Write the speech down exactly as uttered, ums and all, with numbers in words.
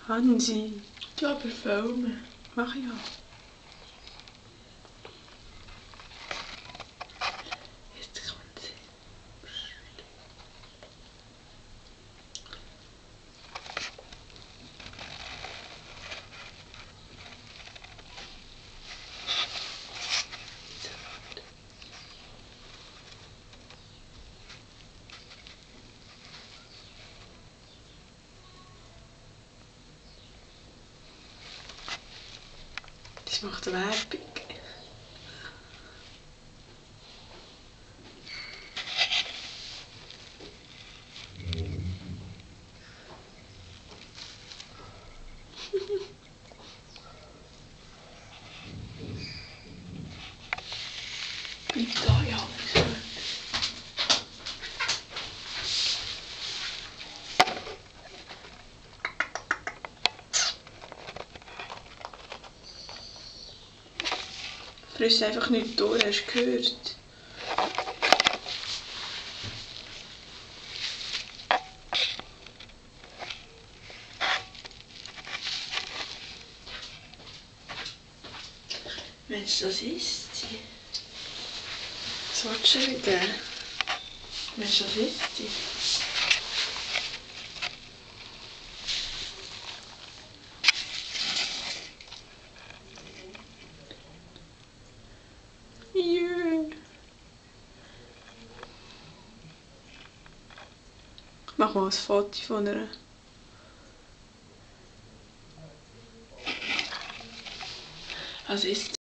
Hansi. Du aber filmen. Mach ja. Jetzt kommt sie. Das macht Werbung. Bitte, ja, gesagt. Friss einfach nicht durch, hast du gehört? Mensch, das ist sie. Was willst du wieder? Mensch, das ist sie. Jö. Mach mal ein Foto von ihr. Was ist